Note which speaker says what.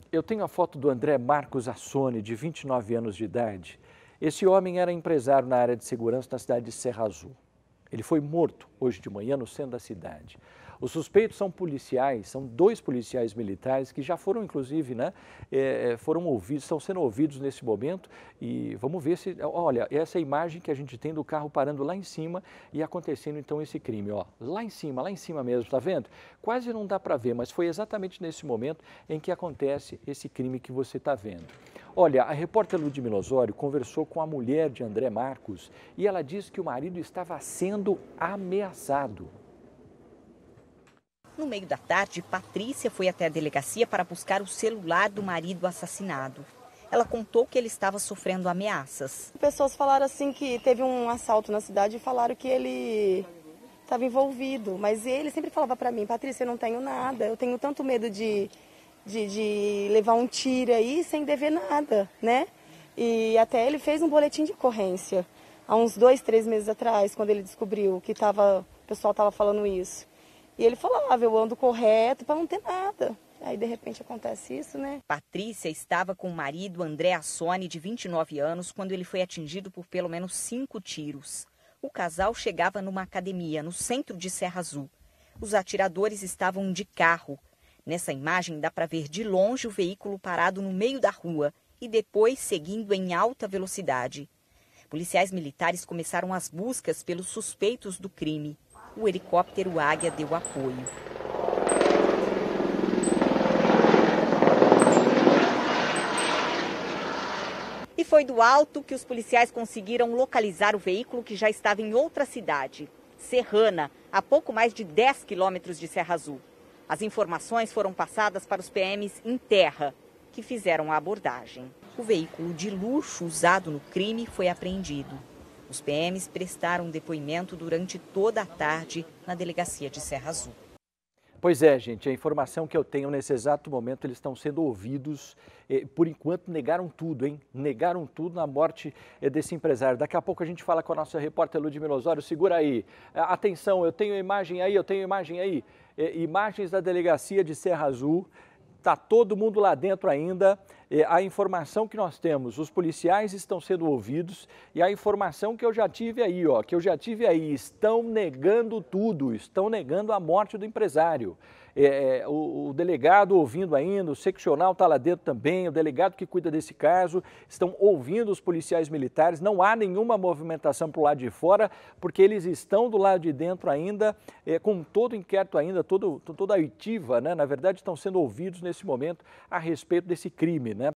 Speaker 1: Eu tenho a foto do André Marcos Assone, de 29 anos de idade. Esse homem era empresário na área de segurança na cidade de Serra Azul. Ele foi morto hoje de manhã no centro da cidade. Os suspeitos são policiais, são 2 policiais militares que já foram, inclusive, foram ouvidos, estão sendo ouvidos nesse momento. E vamos ver se, olha, essa é a imagem que a gente tem do carro parando lá em cima e acontecendo então esse crime, ó, lá em cima mesmo, tá vendo? Quase não dá para ver, mas foi exatamente nesse momento em que acontece esse crime que você está vendo. Olha, a repórter Ludmila Osório conversou com a mulher de André Marcos e ela disse que o marido estava sendo ameaçado.
Speaker 2: No meio da tarde, Patrícia foi até a delegacia para buscar o celular do marido assassinado. Ela contou que ele estava sofrendo ameaças.
Speaker 3: Pessoas falaram assim que teve um assalto na cidade e falaram que ele estava envolvido. Mas ele sempre falava para mim, Patrícia, eu não tenho nada, eu tenho tanto medo de levar um tiro aí sem dever nada, né? E até ele fez um boletim de ocorrência há uns 2, 3 meses atrás, quando ele descobriu que o pessoal estava falando isso. E ele falava, eu ando correto para não ter nada. Aí, de repente, acontece isso, né?
Speaker 2: Patrícia estava com o marido André Assone, de 29 anos, quando ele foi atingido por pelo menos 5 tiros. O casal chegava numa academia no centro de Serra Azul. Os atiradores estavam de carro. Nessa imagem dá para ver de longe o veículo parado no meio da rua e depois seguindo em alta velocidade. Policiais militares começaram as buscas pelos suspeitos do crime. O helicóptero Águia deu apoio. E foi do alto que os policiais conseguiram localizar o veículo que já estava em outra cidade, Serrana, a pouco mais de 10 quilômetros de Serra Azul. As informações foram passadas para os PMs em terra, que fizeram a abordagem. O veículo de luxo usado no crime foi apreendido. Os PMs prestaram depoimento durante toda a tarde na delegacia de Serra Azul.
Speaker 1: Pois é, gente, a informação que eu tenho nesse exato momento, eles estão sendo ouvidos. Por enquanto, negaram tudo, hein? Negaram tudo na morte desse empresário. Daqui a pouco a gente fala com a nossa repórter Ludmila Osório. Segura aí. Atenção, eu tenho imagem aí. Imagens da delegacia de Serra Azul. Está todo mundo lá dentro ainda. A informação que nós temos, os policiais estão sendo ouvidos e a informação que eu já tive aí, estão negando tudo, estão negando a morte do empresário. O delegado ouvindo ainda, o seccional está lá dentro também, o delegado que cuida desse caso, estão ouvindo os policiais militares, não há nenhuma movimentação para o lado de fora, porque eles estão do lado de dentro ainda, com todo o inquérito ainda, toda a oitiva, né? Na verdade estão sendo ouvidos nesse momento a respeito desse crime, né?